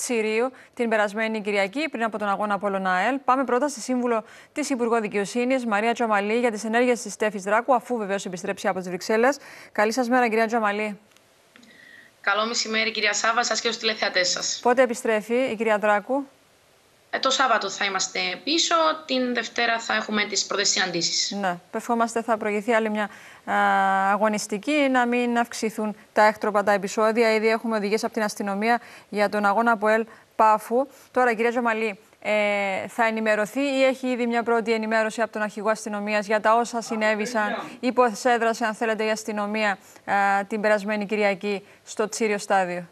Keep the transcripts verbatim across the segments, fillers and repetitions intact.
Τσιρίου την περασμένη Κυριακή, πριν από τον αγώνα Απόλλων ΑΕΛ. Πάμε πρώτα στη σύμβουλο της Υπουργού Δικαιοσύνης, Μαρία Τζομαλή, για τις ενέργειες της Στέφης Δράκου, αφού βεβαίως επιστρέψει από τις Βρυξέλλες. Καλή σας μέρα, κυρία Τζομαλή. Καλό μεσημέρι, κυρία Σάβα, σας και στους τηλεθεατές σας. Πότε επιστρέφει η κυρία Δράκου? Ε, το Σάββατο θα είμαστε πίσω, την Δευτέρα θα έχουμε τις πρώτες συναντήσεις. Ναι, ευχόμαστε θα προηγηθεί άλλη μια α, αγωνιστική, να μην αυξηθούν τα έκτροπα τα επεισόδια. Ήδη έχουμε οδηγίες από την αστυνομία για τον αγώνα ΑΠΟΕΛ Πάφου. Τώρα, κυρία Τζομαλή, ε, θα ενημερωθεί ή έχει ήδη μια πρώτη ενημέρωση από τον αρχηγό αστυνομίας για τα όσα συνέβησαν ή πώς έδρασε, αν θέλετε, η αστυνομία α, την περασμένη Κυριακή στο Τσίριο στάδιο?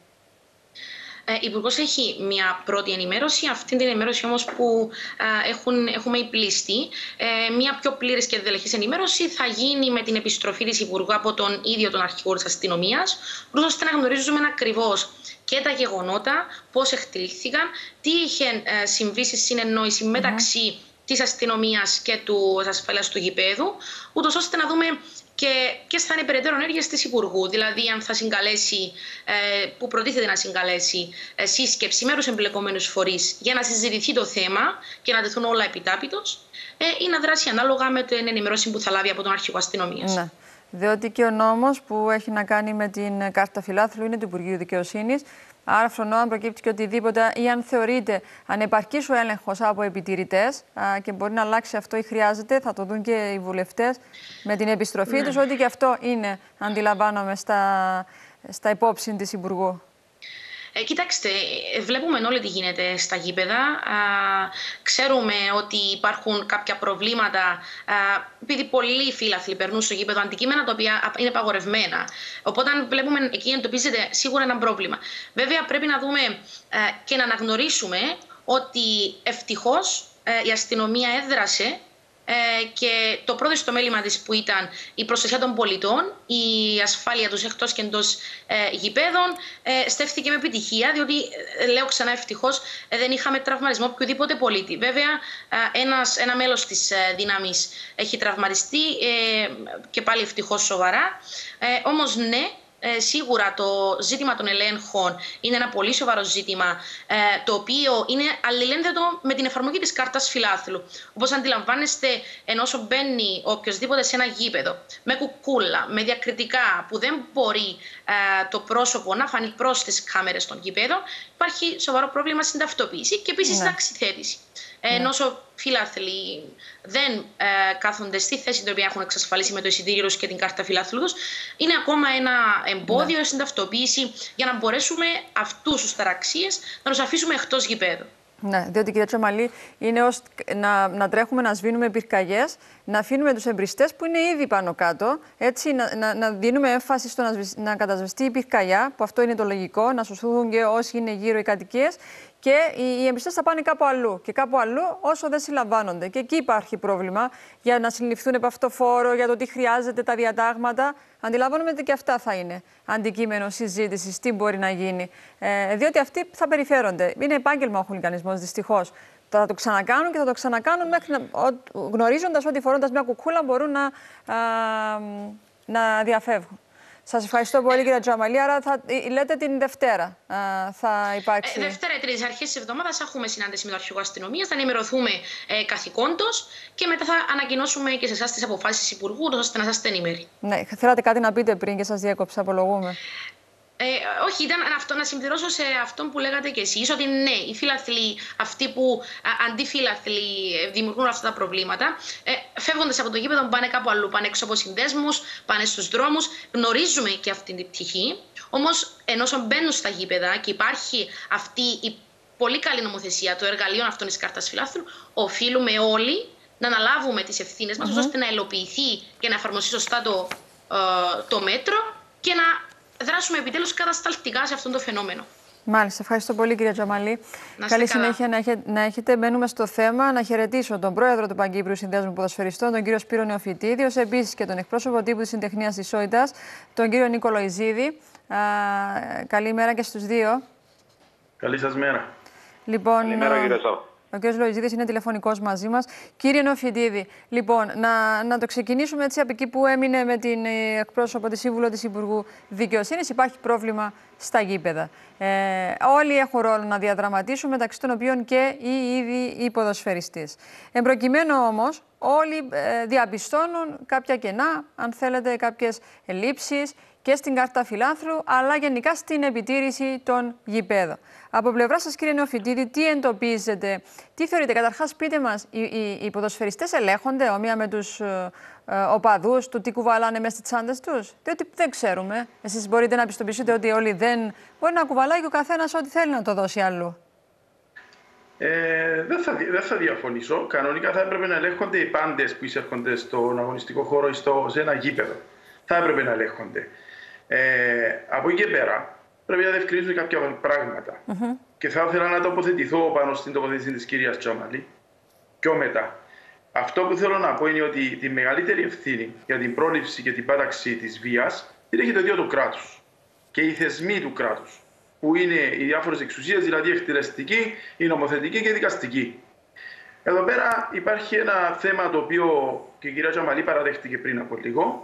Ε, η Υπουργός έχει μια πρώτη ενημέρωση, αυτή την ενημέρωση όμως που ε, έχουν, έχουμε υπλήστη. Ε, μια πιο πλήρης και δελεχής ενημέρωση θα γίνει με την επιστροφή της Υπουργού από τον ίδιο τον αρχηγό της αστυνομίας, ώστε να γνωρίζουμε ακριβώς και τα γεγονότα, πώς εκτελήθηκαν, τι είχε ε, συμβεί στη συνεννόηση mm-hmm. μεταξύ της αστυνομίας και του ασφαλείας του γηπέδου, ούτως ώστε να δούμε και ποιες θα είναι οι περαιτέρω ενέργειες της Υπουργού. Δηλαδή, αν θα συγκαλέσει, ε, που προτίθεται να συγκαλέσει, ε, σύσκεψη με τους εμπλεκόμενους φορείς για να συζητηθεί το θέμα και να τεθούν όλα επιτάπητος, ε, ή να δράσει ανάλογα με την ενημερώση που θα λάβει από τον αρχηγό αστυνομίας. Ναι. Διότι και ο νόμος που έχει να κάνει με την κάρτα φιλάθλου είναι του Υπουργείου Δικαιοσύνης. Άρα, φρονώ, αν προκύπτει και οτιδήποτε ή αν θεωρείται ανεπαρκής ο έλεγχος από επιτηρητές και μπορεί να αλλάξει αυτό ή χρειάζεται, θα το δουν και οι βουλευτές με την επιστροφή ναι. τους, ότι και αυτό είναι, αντιλαμβάνομαι, στα, στα υπόψη της Υπουργού. Ε, κοιτάξτε, βλέπουμε όλοι τι γίνεται στα γήπεδα. Α, ξέρουμε ότι υπάρχουν κάποια προβλήματα, α, επειδή πολλοί φίλαθλοι περνούν στο γήπεδο αντικείμενα τα οποία είναι απαγορευμένα. Οπότε, αν βλέπουμε εκεί εντοπίζεται σίγουρα ένα πρόβλημα. Βέβαια, πρέπει να δούμε α, και να αναγνωρίσουμε ότι ευτυχώς α, η αστυνομία έδρασε. Ε, και το πρώτο στο μέλημα της που ήταν η προστασία των πολιτών, η ασφάλεια τους εκτός και εντός ε, γηπέδων, ε, στέφθηκε με επιτυχία, διότι, ε, λέω ξανά ευτυχώς, ε, δεν είχαμε τραυματισμό οποιοδήποτε πολίτη. Βέβαια, ε, ένας, ένα μέλος της ε, δύναμης έχει τραυματιστεί ε, και πάλι ευτυχώς σοβαρά. Ε, όμως ναι, Ε, σίγουρα το ζήτημα των ελέγχων είναι ένα πολύ σοβαρό ζήτημα, ε, το οποίο είναι αλληλένδετο με την εφαρμογή της κάρτας φιλάθλου. Όπως αντιλαμβάνεστε, ενώ όσο μπαίνει οποιοδήποτε σε ένα γήπεδο με κουκούλα, με διακριτικά που δεν μπορεί ε, το πρόσωπο να φανεί προς τις κάμερες των γηπέδων, υπάρχει σοβαρό πρόβλημα στην ταυτοποίηση και επίσης στην αξιθέτηση. Ναι. Ενώ όσο φίλαθλοι δεν ε, κάθονται στη θέση την οποία έχουν εξασφαλίσει με το εισιτήριο τους και την κάρτα φιλάθλου τους, είναι ακόμα ένα εμπόδιο ναι. στην ταυτοποίηση για να μπορέσουμε αυτούς τους ταραξίες να τους αφήσουμε εκτός γηπέδου. Ναι, διότι, κυρία Τζομαλή, είναι ως να, να τρέχουμε να σβήνουμε πυρκαγιές, να αφήνουμε τους εμπριστές που είναι ήδη πάνω κάτω, έτσι, να, να, να δίνουμε έμφαση στο να, να κατασβεστεί η πυρκαγιά, που αυτό είναι το λογικό, να σωθούν και όσοι είναι γύρω οι κατοικίες, και οι, οι εμπριστές θα πάνε κάπου αλλού. Και κάπου αλλού όσο δεν συλλαμβάνονται. Και εκεί υπάρχει πρόβλημα για να συλληφθούν επ' αυτό φόρο, για το τι χρειάζεται, τα διατάγματα. Αντιλαμβάνομαι ότι και αυτά θα είναι αντικείμενο συζήτησης, τι μπορεί να γίνει. Ε, διότι αυτοί θα περιφέρονται. Είναι επάγγελμα ο χουλιγανισμός, δυστυχώς. Θα το ξανακάνουν και θα το ξανακάνουν μέχρι να, γνωρίζοντας ότι φορώντας μια κουκούλα μπορούν να, α, να διαφεύγουν. Σας ευχαριστώ πολύ, κυρία Τζομαλή. Άρα θα, λέτε την Δευτέρα α, θα υπάρξει. Ε, Δευτέρα ή Τρίτη, αρχές της εβδομάδας, έχουμε συνάντηση με το αρχηγό αστυνομίας, θα ενημερωθούμε ε, καθηκόντως και μετά θα ανακοινώσουμε και σε εσάς τις αποφάσεις της Υπουργού, ώστε να είστε ενήμεροι. Ναι, θέλατε κάτι να πείτε πριν και σας διέκοψα, απολογούμε. Ε, όχι, ήταν αυτό, να συμπληρώσω σε αυτό που λέγατε κι εσείς, ότι ναι, οι φίλαθλοι, αυτοί που αντίφυλαθλοι δημιουργούν αυτά τα προβλήματα, ε, φεύγοντας από το γήπεδο πάνε κάπου αλλού, πάνε έξω από συνδέσμους, πάνε στους δρόμους. Γνωρίζουμε και αυτή την πτυχή, όμως ενώ μπαίνουν στα γήπεδα και υπάρχει αυτή η πολύ καλή νομοθεσία, το εργαλείο αυτών της κάρτας φιλάθλου, οφείλουμε όλοι να αναλάβουμε τις ευθύνες μας, mm-hmm. ώστε να υλοποιηθεί και να εφαρμοστεί σωστά το, ε, το μέτρο και να δράσουμε επιτέλους κατασταλτικά σε αυτό το φαινόμενο. Μάλιστα. Ευχαριστώ πολύ, κυρία Τζομαλή. Καλή συνέχεια να έχετε, να έχετε. Μπαίνουμε στο θέμα. Να χαιρετήσω τον πρόεδρο του Παγκύπριου Συνδέσμου Ποδοσφαιριστών, τον κύριο Σπύρο Νεοφυτίδη, ως επίσης και τον εκπρόσωπο τύπου της Συντεχνίας της Σόιτας, τον κύριο Νίκο Λοϊζίδη. Καλημέρα και στους δύο. Καλή σας μέρα. Λοιπόν, Καλημέρα, κύριε Σάβα. Ο κ. Λοϊζίδης είναι τηλεφωνικός μαζί μας. Κύριε Νεοφυτίδη, λοιπόν, να, να το ξεκινήσουμε έτσι από εκεί που έμεινε με την εκπρόσωπο τη σύμβουλο της Υπουργού Δικαιοσύνης. Υπάρχει πρόβλημα στα γήπεδα. Ε, όλοι έχουν ρόλο να διαδραματίσουν, μεταξύ των οποίων και οι ίδιοι οι ποδοσφαιριστές. Εν προκειμένου όμως, όλοι ε, διαπιστώνουν κάποια κενά, αν θέλετε, κάποιες ελλείψεις και στην κάρτα φιλάθλου, αλλά γενικά στην επιτήρηση των γηπέδων. Από πλευρά σας, κύριε Νεοφοιτίδη, τι εντοπίζετε, τι θεωρείτε? Καταρχάς, πείτε μας, οι, οι, οι ποδοσφαιριστές ελέγχονται ομοία με τους ε, ε, οπαδούς του τι κουβαλάνε μέσα στις τσάντες τους? Διότι δεν ξέρουμε. Εσείς μπορείτε να πιστοποιήσετε ότι όλοι δεν μπορεί να κουβαλάει και ο καθένας ό,τι θέλει να το δώσει αλλού. Ε, δεν, θα, δεν θα διαφωνήσω. Κανονικά θα έπρεπε να ελέγχονται οι πάντες που εισέρχονται στον αγωνιστικό χώρο ή στο, σε ένα γήπεδο. Θα έπρεπε να ελέγχονται. Ε, από εκεί και πέρα πρέπει να διευκρινίσουν κάποια πράγματα. Mm-hmm. Και θα ήθελα να τοποθετηθώ πάνω στην τοποθέτηση της κυρίας Τζαμαλή πιο μετά. Αυτό που θέλω να πω είναι ότι τη μεγαλύτερη ευθύνη για την πρόληψη και την πάταξη της βίας την έχει το ίδιο το κράτος και οι θεσμοί του κράτους, που είναι οι διάφορες εξουσίες, δηλαδή η εκτελεστική, η νομοθετική και η δικαστική. Εδώ πέρα υπάρχει ένα θέμα το οποίο και η κυρία Τζαμαλή παραδέχτηκε πριν από λίγο,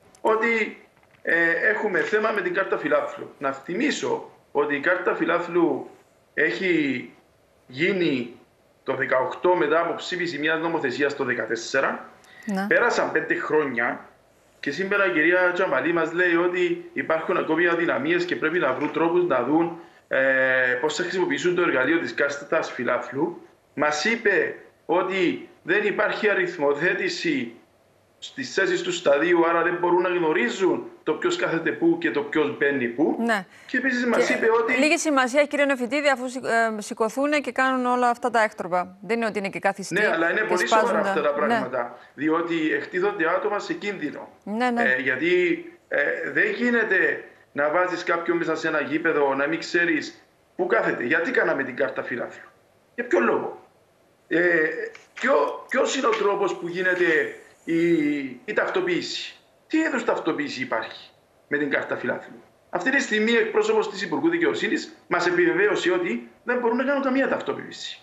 ότι ε, έχουμε θέμα με την κάρτα φιλάθλου. Να θυμίσω ότι η κάρτα φιλάθλου έχει γίνει το δύο χιλιάδες δεκαοκτώ μετά από ψήφιση μιας νομοθεσίας το δύο χιλιάδες δεκατέσσερα. Ναι. Πέρασαν πέντε χρόνια και σήμερα η κυρία Τζαμαλή μας λέει ότι υπάρχουν ακόμη αδυναμίες και πρέπει να βρουν τρόπους να δουν ε, πώς θα χρησιμοποιήσουν το εργαλείο της κάρτας φιλάθλου. Μας είπε ότι δεν υπάρχει αριθμοθέτηση στις θέσεις του σταδίου, άρα δεν μπορούν να γνωρίζουν το ποιος κάθεται πού και το ποιος μπαίνει πού. Ναι. Και επίσης μας και είπε ότι... Λίγη σημασία, κύριε Νεοφοιτίδη, αφού ε, σηκωθούν και κάνουν όλα αυτά τα έκτροπα. Δεν είναι ότι είναι και καθιστή. Ναι, αλλά είναι πολύ σοβαρά αυτά τα πράγματα. Ναι. Διότι εκτίθονται άτομα σε κίνδυνο. Ναι, ναι. Ε, γιατί ε, δεν γίνεται να βάζεις κάποιον μέσα σε ένα γήπεδο να μην ξέρεις πού κάθεται. Γιατί κάναμε την κάρτα φιλάθλου? Για ποιο λόγο? Ε, ποιο, ποιος είναι ο τρόπος που γίνεται η, η ταυτοποίηση? Τι είδους ταυτοποίηση υπάρχει με την κάρτα φιλάθλου? Αυτή τη στιγμή, εκπρόσωπος της Υπουργού Δικαιοσύνης μας επιβεβαίωσε ότι δεν μπορούν να κάνουν καμία ταυτοποίηση.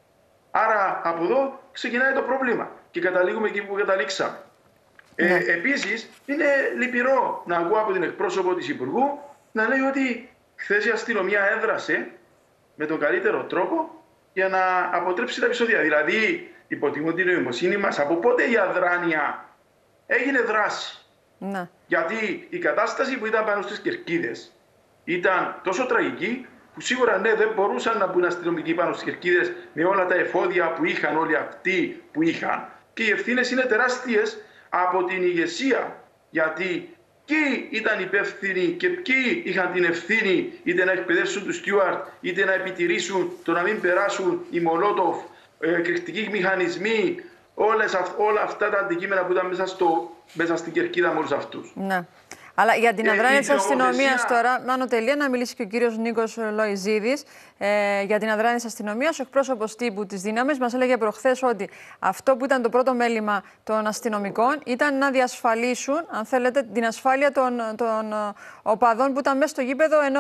Άρα από εδώ ξεκινάει το πρόβλημα και καταλήγουμε εκεί που καταλήξαμε. Ναι. Ε, επίσης, είναι λυπηρό να ακούω από την εκπρόσωπο της Υπουργού να λέει ότι χθες η αστυνομία έδρασε με τον καλύτερο τρόπο για να αποτρέψει τα επεισόδια. Δηλαδή, υποτιμούν την νοημοσύνη μας. Από πότε η αδράνεια έγινε δράση? Ναι. Γιατί η κατάσταση που ήταν πάνω στις κερκίδες ήταν τόσο τραγική που σίγουρα ναι, δεν μπορούσαν να μπουν αστυνομικοί πάνω στις κερκίδες με όλα τα εφόδια που είχαν όλοι αυτοί που είχαν. Και οι ευθύνες είναι τεράστιες από την ηγεσία. Γιατί ποιοι ήταν υπεύθυνοι και ποιοι είχαν την ευθύνη είτε να εκπαιδεύσουν τους Στιούαρτ είτε να επιτηρήσουν το να μην περάσουν οι Μολότοφ, ε, κρυκτικοί μηχανισμοί, όλες, όλα αυτά τα αντικείμενα που ήταν μέσα, στο, μέσα στην κερκίδα με όλους αυτούς. Ναι. Αλλά για την αδράνεια της αστυνομίας τώρα, Μάνο τελεία, να μιλήσει και ο κύριος Νίκος Λοϊζίδης. Ε, για την αδράνεια της αστυνομίας, ο εκπρόσωπος τύπου της δύναμης μας έλεγε προχθές ότι αυτό που ήταν το πρώτο μέλημα των αστυνομικών ήταν να διασφαλίσουν, αν θέλετε, την ασφάλεια των, των οπαδών που ήταν μέσα στο γήπεδο, ενώ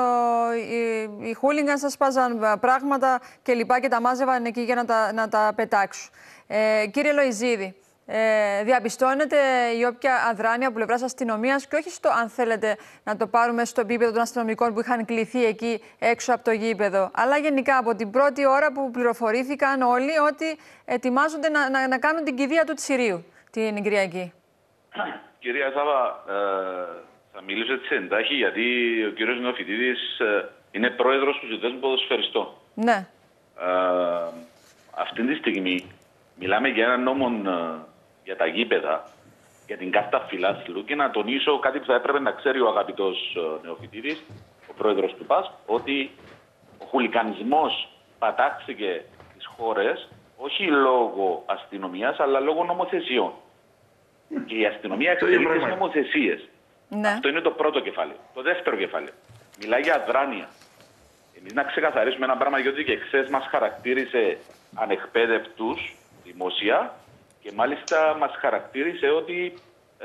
οι, οι χούλιγκαν σας σπάζαν πράγματα και λοιπά και τα μάζευαν εκεί για να τα, να τα πετάξουν. Ε, κύριε Λοϊζίδη, Ε, διαπιστώνεται η όποια αδράνεια από πλευράς αστυνομίας και όχι στο, αν θέλετε, να το πάρουμε στο επίπεδο των αστυνομικών που είχαν κληθεί εκεί έξω από το γήπεδο, αλλά γενικά από την πρώτη ώρα που πληροφορήθηκαν όλοι ότι ετοιμάζονται να, να, να κάνουν την κηδεία του Τσιρίου την Κυριακή. Κυρία Σάβα, ε, θα μιλήσω έτσι εντάχει γιατί ο κύριος Νεοφοιτίδης ε, είναι πρόεδρος του Συνδέσμου Ποδοσφαιριστών. Ναι. Ε, αυτή τη στιγμή μιλάμε για έναν νόμο ε, για τα γήπεδα, για την κάρτα φιλάθλου και να τονίσω κάτι που θα έπρεπε να ξέρει ο αγαπητός Νεοφοιτίδης, ο πρόεδρος του ΠΑΣ, ότι ο χουλικανισμός πατάξηκε στις χώρες όχι λόγω αστυνομίας αλλά λόγω νομοθεσιών. Και η αστυνομία εξελίγει τις νομοθεσίες. Ναι. Αυτό είναι το πρώτο κεφάλαιο. Το δεύτερο κεφάλαιο μιλάει για αδράνεια. Εμείς να ξεκαθαρίσουμε ένα πράγμα, γιατί και χθες μας χαρακτήρισε ανεκπαίδευτους δημόσια και μάλιστα μας χαρακτήρισε ότι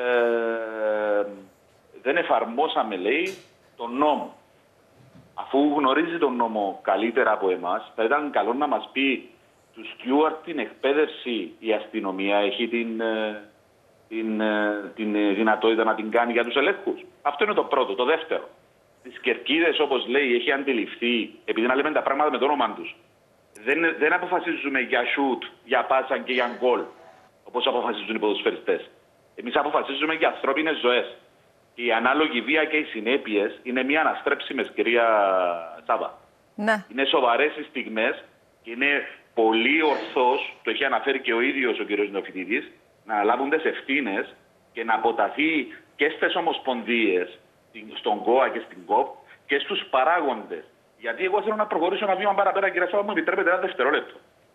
ε, δεν εφαρμόσαμε, λέει, τον νόμο. Αφού γνωρίζει τον νόμο καλύτερα από εμάς, θα ήταν καλό να μας πει του Στιούαρτ την εκπαίδευση η αστυνομία έχει την, την, την δυνατότητα να την κάνει για τους ελέγχους. Αυτό είναι το πρώτο. Το δεύτερο. τις κερκίδες, όπως λέει, έχει αντιληφθεί, επειδή να λέμε τα πράγματα με το όνομα τους. Δεν, δεν αποφασίζουμε για shoot, για πάσα και για γκολ, όπως αποφασίζουν οι ποδοσφαιριστές. Εμείς αποφασίζουμε για ανθρώπινες ζωές. Και η ανάλογη βία και οι συνέπειες είναι μία αναστρέψιμες, κυρία Σάβα. Ναι. Είναι σοβαρές οι στιγμές και είναι πολύ ορθώς, το έχει αναφέρει και ο ίδιος ο κ. Νεοφοιτητής, να αναλάβουν τις ευθύνες και να αποταθεί και στις ομοσπονδίες, στον ΚΟΑ και στην ΚΟΠ και στους παράγοντες. Γιατί εγώ θέλω να προχωρήσω ένα βήμα παραπέρα, κύριε Σάβα, μου επιτρέπετε ένα δευτερόλεπτο.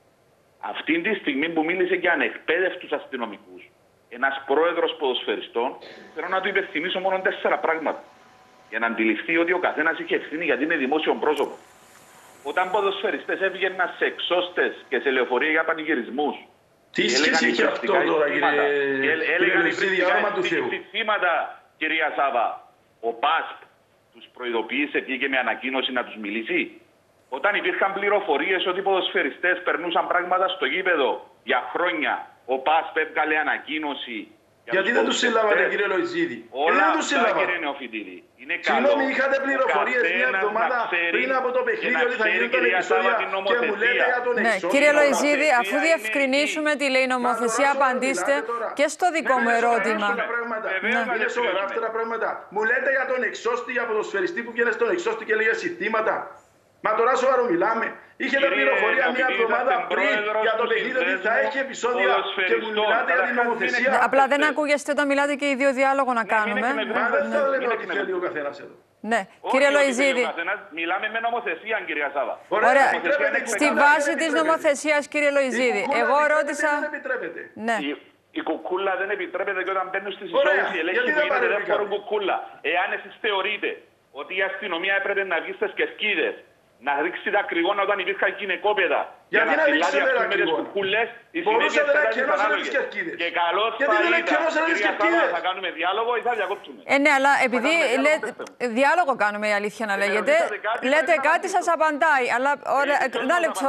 Αυτή τη στιγμή που μίλησε για ανεκπαίδευτους αστυνομικούς, ένας πρόεδρος ποδοσφαιριστών, θέλω να του υπενθυμίσω μόνο τέσσερα πράγματα. Για να αντιληφθεί ότι ο καθένας είχε ευθύνη γιατί είναι δημόσιο πρόσωπο. Όταν ποδοσφαιριστές έβγαιναν σε εξώστες και σε λεωφορεία για πανηγυρισμούς. Τι σχέση έχει αυτό τώρα, κύριε Λοϊζίδη, για όνομα του Θεού? Θύματα, κυρία Σάβα, ο ΠΑΣΠ τους προειδοποίησε, βγήκε με ανακοίνωση να τους μιλήσει. Όταν υπήρχαν πληροφορίες ότι οι ποδοσφαιριστές περνούσαν πράγματα στο γήπεδο για χρόνια, ο ΠΑΣΠ έβγαλε ανακοίνωση. Γιατί δεν τους συλλάβατε, κύριε Λοϊζίδη? Όλα δεν τους αυτά, κύριε Νεοφοιτήλη. Είναι καλό. Συγγνώμη, είχατε πληροφορίες μια εβδομάδα πριν από το παιχνίδι ότι θα γίνουν τα επεισόδια και μου λέτε για τον εξώστο. Ναι, κύριε Λοϊζίδη, αφού διευκρινίσουμε τι λέει η νομοθεσία, απαντήστε και στο δικό μου ερώτημα. Είναι σοβαρά αυτά τα πράγματα. Μου λέτε για τον εξώστη, για ποδοσφαιριστή που βγαίνει στον εξώστη και λέγε συστήματα. Μα τώρα σοβαρό μιλάμε. Είχετε πληροφορία μια εβδομάδα πριν για το παιχνίδι ότι θα έχει επεισόδια και μου μιλάτε για την νομοθεσία. Απλά δεν ακούγεστε όταν μιλάτε και οι δύο διάλογο να κάνουμε. Μα δεν θα λέμε ότι θέλει ο καθένας εδώ. Ναι, κύριε Λοϊζίδη. Μιλάμε με νομοθεσία, κυρία Σάβα. Ωραία, στη βάση της νομοθεσίας, κύριε Λοϊζίδη. Εγώ ρώτησα. Ναι. Η κουκούλα δεν επιτρέπεται και όταν μπαίνουν στις εισόδους οι ελέγχοι που γίνεται δεν φορούν κουκούλα. Εάν εσείς θεωρείτε ότι η αστυνομία έπρεπε να βγει στις κερκίδες, να ρίξει τα κρυγόνα όταν υπήρχαν γυναικόπαιδα. Γιατί να ρίξετε τα κρυγόνα? Μπορούσατε να κενώσετε τις κερκίδες. Και καλώς θα ήταν, θα κάνουμε διάλογο ή θα διακόψουμε. Ε, ναι, αλλά επειδή διάλογο κάνουμε, η αλήθεια να λέγεται, λέτε κάτι, σας απαντάει. Αλλά, ωραία, ένα λεπτό.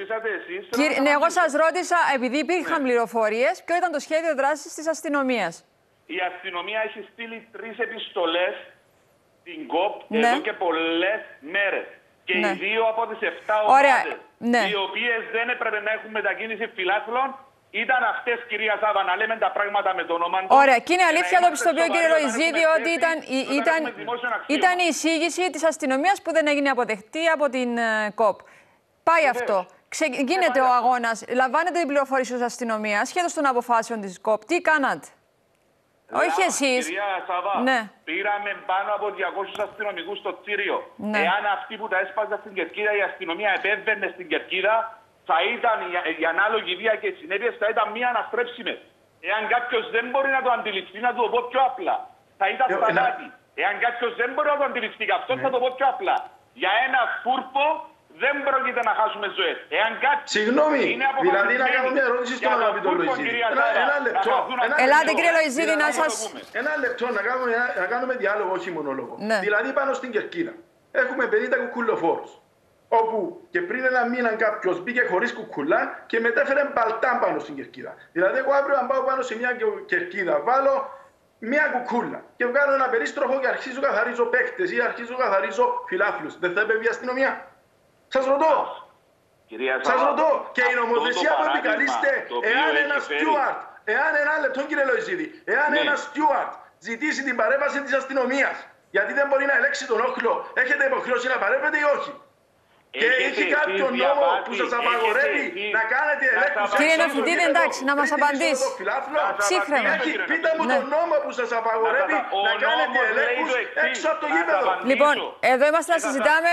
Ναι, εγώ σας ρώτησα, επειδή υπήρχαν πληροφορίες, ποιο ήταν το σχέδιο δράσης της αστυνομίας. Η αστυνομία έχει στείλει τρεις επιστολές στην ΚΟΠ εδώ και πολλές μέρες. Και ναι. οι δύο από τις επτά ομάδες, ναι. οι οποίες δεν έπρεπε να έχουν μετακίνηση φιλάθλων, ήταν αυτές, κυρία Σάβα, να λέμε τα πράγματα με το όνομα του. Ωραία, και είναι αλήθεια το πιστοποιώ, κύριε Λοϊζίδη, ότι ήταν, ήταν, ήταν η εισήγηση της αστυνομίας που δεν έγινε αποδεκτή από την uh, ΚΟΠ. Πάει Βεβαίως. αυτό. Ξε, γίνεται ο αγώνας, λαμβάνετε την πληροφορία της αστυνομίας, σχέτως των αποφάσεων της ΚΟΠ. Τι κάνατε? Όχι εσείς. Κυρία Σάβα, ναι. πήραμε πάνω από διακόσιους αστυνομικούς στο Τσίριο. Ναι. Εάν αυτοί που τα έσπαζαν στην κερκίδα, η αστυνομία επέμβαινε στην κερκίδα, θα ήταν η ανάλογη βία και οι συνέπειες θα ήταν μία αναστρέψιμες. Εάν κάποιος δεν μπορεί να το αντιληφθεί, να το πω πιο απλά, θα ήταν θανάτη. Εάν κάποιος δεν μπορεί να το αντιληφθεί, αυτό ναι. θα το πω πιο απλά. Για ένα φούρπο δεν πρόκειται να χάσουμε ζωές. Εάν κάτι Συγγνώμη, δηλαδή να κάνω μια ερώτηση στον αγαπητό Λοϊζίδη. Ένα, ένα λεπτό. Ελάτε, κύριε Λοϊζίδη, να σας... Ένα λεπτό, να κάνουμε, να κάνουμε διάλογο, όχι μονόλογο. Ναι. Δηλαδή πάνω στην κερκίδα έχουμε πενήντα κουκουλοφόρους. Όπου και πριν ένα μήνα κάποιος μπήκε χωρίς κουκουλά και μετέφερε μπαλτάν πάνω στην κερκίδα. Δηλαδή, εγώ αύριο αν πάω πάνω σε μια κερκίδα, βάλω μια κουκούλα και βγάλω ένα περίστροφο και αρχίζω καθαρίζω παίκτες ή αρχίζω καθαρίζω φιλάθλους. Δεν θα επέμβει η αστυνομία? Σας ρωτώ. Κυρία Σας ρωτώ. Και η νομοθεσία που επικαλείστε, εάν ένα στιούαρτ, εάν ένα λεπτό, κύριε Λοϊζίδη, εάν ναι. ένα στιούαρτ ζητήσει την παρέμβαση της αστυνομίας, γιατί δεν μπορεί να ελέγξει τον όχλο, έχετε υποχρέωση να παρέμβετε ή όχι? Και έχει κάποιο νόμο που σας απαγορεύει να κάνετε ελέγχους? Κύριε Νεοφοιτήλη, εντάξει, να μας απαντήσει. Ψύχρεμα. Πείτε μου τον νόμο που σας απαγορεύει να κάνετε ελέγχους έξω από το γήπεδο. Λοιπόν, εδώ είμαστε να συζητάμε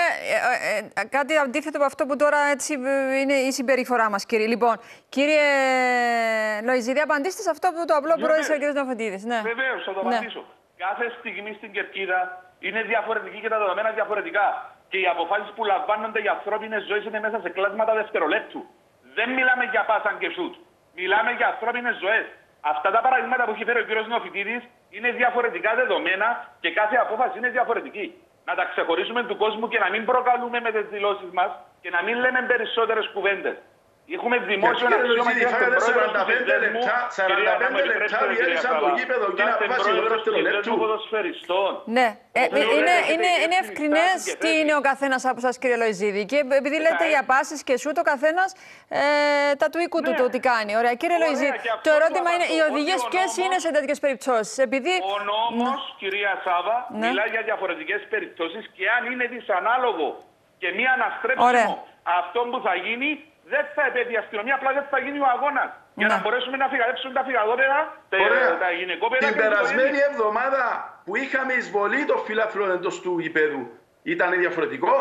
κάτι αντίθετο από αυτό που τώρα έτσι είναι η συμπεριφορά μας, κύριε. Λοιπόν, κύριε Λοϊζίδη, απαντήστε σε αυτό που το απλό που ρώτησε ο κ. Νεοφοιτήλης. Βεβαίως, θα το απαντήσω. Κάθε στιγμή στην κερκίδα είναι διαφορετική και τα δεδομένα διαφορετικά. Και οι αποφάσεις που λαμβάνονται για ανθρώπινες ζωές είναι μέσα σε κλάσματα δευτερολέπτου. Δεν μιλάμε για πάσαν και σουτ. Μιλάμε για ανθρώπινες ζωές. Αυτά τα παραδείγματα που έχει φέρει ο κ. Νεοφοιτήλης είναι διαφορετικά δεδομένα και κάθε απόφαση είναι διαφορετική. Να τα ξεχωρίσουμε του κόσμου και να μην προκαλούμε με τις δηλώσεις μας και να μην λέμε περισσότερες κουβέντες. Έχουμε δημόσιο αξίωμα και είμαστε πρόεδρος του συνδέσμου. σαράντα πέντε λεπτά διέλυσαν το γήπεδο και είναι αποφάση του δευτερολέπτου. Ναι, ε, είναι, είναι, είναι ευκρινές τι είναι ο καθένας από σας, κύριε Λοϊζίδη. Και επειδή λέτε για πάσεις και σούτ, ο καθένας ε, τα του οίκου του το τι κάνει. Ωραία, κύριε Λοϊζίδη, το ερώτημα είναι οι οδηγίες ποιες είναι σε τέτοιες περιπτώσεις. Επειδή... Ο νόμος, κυρία Σάβα, μιλάει για διαφορετικές περιπτώσεις και αν είναι δυσανάλογο και μία αναστρέψιμο αυτό που θα γίνει, δεν θα επέτει η αστυνομία, απλά δεν θα γίνει ο αγώνας. Για να μπορέσουμε να φυγαδέψουμε τα φυγαδόπερα, τα γυναικόπερα. Την περασμένη εβδομάδα που είχαμε εισβολή των φιλάθλων εντός του γηπέδου, ήταν διαφορετικό.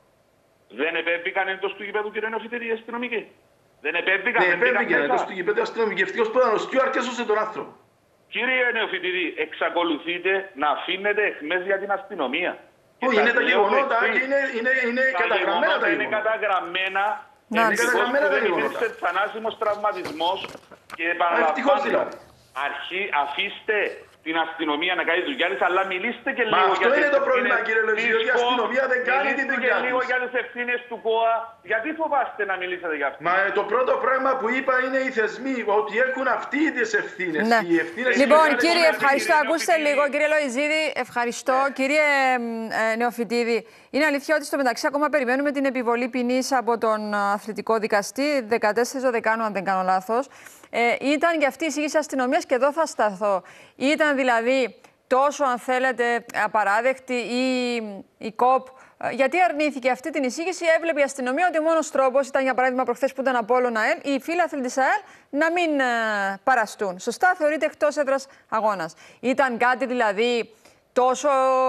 Δεν επέβηκαν εντός του γηπέδου, κύριε Νεοφυτήρη, οι αστυνομικοί. Δεν επέβηκαν. Ναι, επέβηκαν εντός του γηπέδου αστυνομικοί. Ευτυχώς που ήταν ο Στιούαρτ και έσωσε τον άνθρωπο. Κύριε Νεοφυτήρη, εξακολουθείτε να αφήνετε εχμές για την αστυνομία. Όχι, είναι τα γεγονότα και είναι, είναι, είναι καταγραμμένα τα είναι καταγραμμένα. Είναι καταγραμμένα τα γεγονότα. Υπήρξε θανάσιμος τραυματισμός και επαναλαμβάνω, αφήστε την αστυνομία να κάνει τη δουλειά της, αλλά μιλήστε και λίγο για τις ευθύνες. Αυτό είναι το πρόβλημα, κύριε Λοϊζίδη, η αστυνομία δεν κάνει τη δουλειά της. Λίγο για τις ευθύνες του ΚΟΑ. Γιατί φοβάστε να μιλήσετε για αυτό? Μα το πρώτο πράγμα που είπα είναι οι θεσμοί, ότι έχουν αυτοί τις ευθύνες. Ναι. Οι ευθύνες λοιπόν, κύριε, ευχαριστώ. Ακούστε λίγο, κύριε Λοϊζίδη, ευχαριστώ. Ναι. Κύριε ε, Νεοφυτίδη, είναι αλήθεια ότι στο μεταξύ ακόμα περιμένουμε την επιβολή ποινής από τον αθλητικό δικαστή, δεκατέσσερις Δεκάτου, αν δεν κάνω λάθος. Ε, ήταν για αυτή η εισήγηση αστυνομίας και εδώ θα σταθώ. Ήταν δηλαδή τόσο, αν θέλετε, απαράδεκτη η, η ΚΟΠ. Γιατί αρνήθηκε αυτή την εισήγηση, έβλεπε η αστυνομία ότι ο μόνος τρόπος ήταν, για παράδειγμα, προχθές που ήταν από όλον ΑΕΛ, οι φίλαθλοι της ΑΕΛ να μην ε, παραστούν. Σωστά, θεωρείται εκτός έδρας αγώνας. Ήταν κάτι δηλαδή τόσο.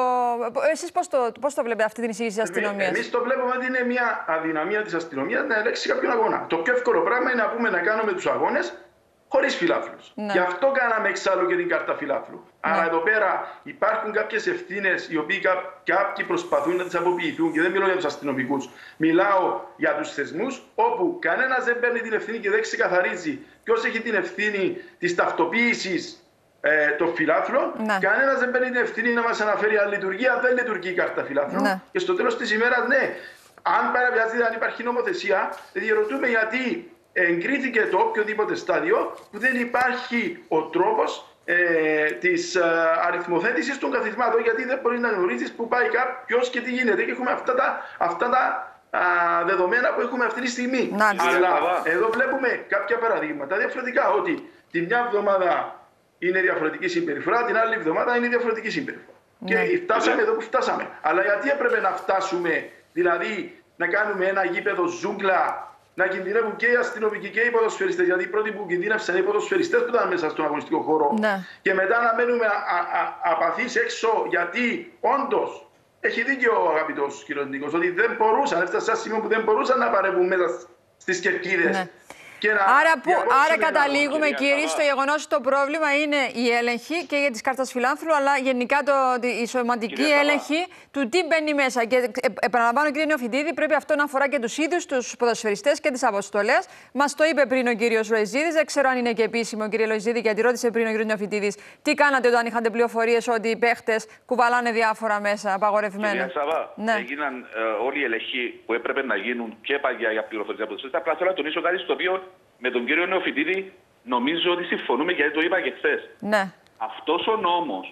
Εσείς πώς το, πώς το βλέπετε αυτή την εισήγηση της αστυνομίας? Εμείς το βλέπουμε ότι είναι μια αδυναμία της αστυνομίας να ελέγξει κάποιον αγώνα. Το πιο εύκολο πράγμα είναι να πούμε να κάνουμε τους αγώνες χωρίς φιλάθλους. Ναι. Γι' αυτό κάναμε εξάλλου και την κάρτα φιλάθλου. Ναι. Άρα εδώ πέρα υπάρχουν κάποιες ευθύνες οι οποίοι κάποιοι προσπαθούν να τις αποποιηθούν, και δεν μιλάω για τους αστυνομικούς. Μιλάω για τους θεσμούς, όπου κανένας δεν παίρνει την ευθύνη και δεν ξεκαθαρίζει ποιος έχει την ευθύνη της ταυτοποίησης ε, των φιλάθλων. Ναι. Κανένας δεν παίρνει την ευθύνη να μας αναφέρει αν λειτουργεί, αν δεν λειτουργεί η κάρτα φιλάθλων. Ναι. Και στο τέλος της ημέρας, ναι, αν παραβιάζεται, αν υπάρχει νομοθεσία, διερωτούμε γιατί εγκρίθηκε το οποιοδήποτε στάδιο που δεν υπάρχει ο τρόπος ε, της ε, αριθμοθέτησης των καθισμάτων, γιατί δεν μπορεί να γνωρίζεις που πάει κάποιος και τι γίνεται. Και έχουμε αυτά τα, αυτά τα α, δεδομένα που έχουμε αυτή τη στιγμή. Να, αλλά εδώ βλέπουμε κάποια παραδείγματα διαφορετικά, ότι τη μια εβδομάδα είναι διαφορετική συμπεριφορά, την άλλη εβδομάδα είναι διαφορετική συμπεριφορά. Ναι. Και φτάσαμε εδώ που φτάσαμε. Αλλά γιατί έπρεπε να φτάσουμε, δηλαδή να κάνουμε ένα γήπεδο ζούγκλα, να κινδυνεύουν και οι αστυνομικοί και οι ποδοσφαιριστές, γιατί οι πρώτοι που κινδύνευσαν οι ποδοσφαιριστές που ήταν μέσα στον αγωνιστικό χώρο. Ναι. Και μετά να μένουμε απαθείς έξω, γιατί όντως έχει δίκιο ο αγαπητός κ. Νίκος, ότι δεν μπορούσαν, έφτασαν σε ένα σημείο που δεν μπορούσαν να παρεύουν μέσα στις κερκίδες. Ναι. Άρα, που, άρα καταλήγουμε, κύριε, στο γεγονός ότι το πρόβλημα είναι η έλεγχη και για τις κάρτες φιλάνθρωπου, αλλά γενικά το, η σωματική έλεγχη του τι μπαίνει μέσα. Και ε, επαναλαμβάνω, κύριε Νεοφυτίδη, πρέπει αυτό να αφορά και τους ίδιους τους ποδοσφαιριστές και τις αποστολές. Μας το είπε πριν ο κύριος Λοϊζίδης. Δεν ξέρω αν είναι και επίσημο, κύριε Λοϊζίδη, γιατί ρώτησε πριν ο κύριος Νεοφυτίδης τι κάνατε όταν είχατε πληροφορίες ότι οι παίχτες κουβαλάνε διάφορα μέσα απαγορευμένα. Κυρία Σάβα, ναι. έγιναν ε, όλοι οι ελεγχοί που έπρεπε να γίνουν και παγιά για πληροφορίες από τους. Απλά θέλω να τονίσω κάτι στο οποίο με τον κύριο Νεοφυτίδη νομίζω ότι συμφωνούμε, γιατί το είπα και χθες. Ναι. Αυτός ο νόμος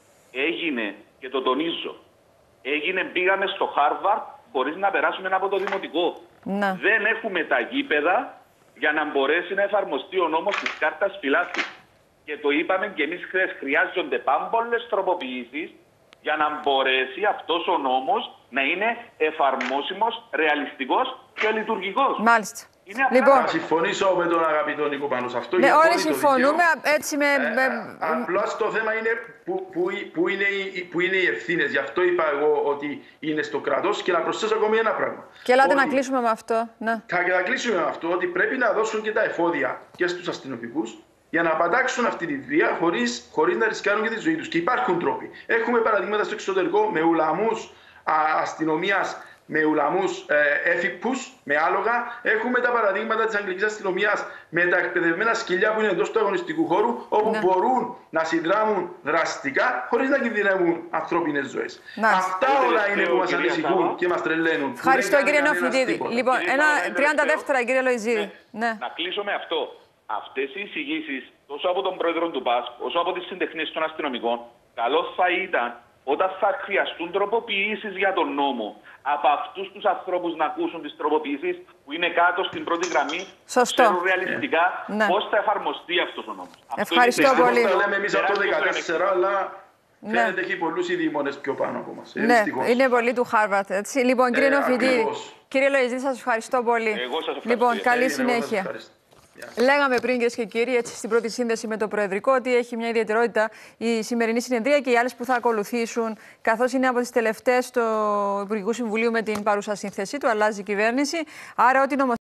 έγινε, και το τονίζω, έγινε, πήγαμε στο Χάρβαρντ χωρίς να περάσουμε από το δημοτικό. Ναι. Δεν έχουμε τα γήπεδα για να μπορέσει να εφαρμοστεί ο νόμος της κάρτας φιλάθλου. Και το είπαμε και εμείς χθες, χρειάζονται πάμπολες τροποποιήσεις για να μπορέσει αυτός ο νόμος να είναι εφαρμόσιμος, ρεαλιστικός και λειτουργικός. Μάλιστα. Λοιπόν, θα συμφωνήσω με τον αγαπητό Νίκο πάνω σε αυτό. Ναι, όλοι συμφωνούμε έτσι με... Ε, με... Απλώς το θέμα είναι που, που, που, είναι οι, που είναι οι ευθύνες. Γι' αυτό είπα εγώ ότι είναι στο κράτος. Και να προσθέσω ακόμη ένα πράγμα. Και ελάτε ότι... να κλείσουμε με αυτό. Ναι. Θα και να κλείσουμε με αυτό, ότι πρέπει να δώσουν και τα εφόδια και στους αστυνομικούς για να πατάξουν αυτή τη βία χωρίς, χωρίς να ρισκάρουν και τη ζωή τους. Και υπάρχουν τρόποι. Έχουμε παραδείγματα στο εξωτερικό με ουλαμούς αστυνομίας με ουλαμούς ε, έφυπους, με άλογα. Έχουμε τα παραδείγματα της Αγγλικής Αστυνομίας με τα εκπαιδευμένα σκυλιά που είναι εντός του αγωνιστικού χώρου, όπου ναι. μπορούν να συνδράμουν δραστικά χωρίς να κινδυνεύουν ανθρώπινες ζωές. Να. Αυτά όλα είναι που μας ανησυχούν και μας τρελαίνουν. Ευχαριστώ κύριε Νεοφυτίδη. Λοιπόν, ένα τριάντα δεύτερα κύριε Λοϊζίδη. Ναι. Ναι. Να κλείσω με αυτό. Αυτές οι εισηγήσεις, τόσο από τον πρόεδρο του ΠΑΣ, όσο από τις συντεχνίες των αστυνομικών, καλό θα ήταν όταν θα χρειαστούν τροποποιήσεις για τον νόμο, από αυτούς τους ανθρώπους να ακούσουν τις τροποποιήσεις που είναι κάτω στην πρώτη γραμμή, ξέρουν ρεαλιστικά ναι. πώς θα εφαρμοστεί αυτός ο νόμος. Ευχαριστώ αυτό πολύ. Αυτό λέμε εμείς από το δεκατέσσερα, αλλά ναι. φαίνεται έχει πολλούς ειδήμονες πιο πάνω από μας. Ναι, είναι πολύ του Χάρβαρτ. Λοιπόν, κύριε ε, Νεοφυτίδη, κύριε Λοϊζίδη, σας ευχαριστώ πολύ. Εγώ σας ευχαριστώ. Λοιπόν, καλή συνέχεια. Yeah. Λέγαμε πριν, κυρίες και κύριοι, έτσι στην πρώτη σύνδεση με το Προεδρικό, ότι έχει μια ιδιαιτερότητα η σημερινή συνεδρία και οι άλλες που θα ακολουθήσουν, καθώς είναι από τις τελευταίες του Υπουργικού Συμβουλίου με την παρούσα σύνθεσή του, αλλάζει η κυβέρνηση. Άρα, ό,τι νομοθεσία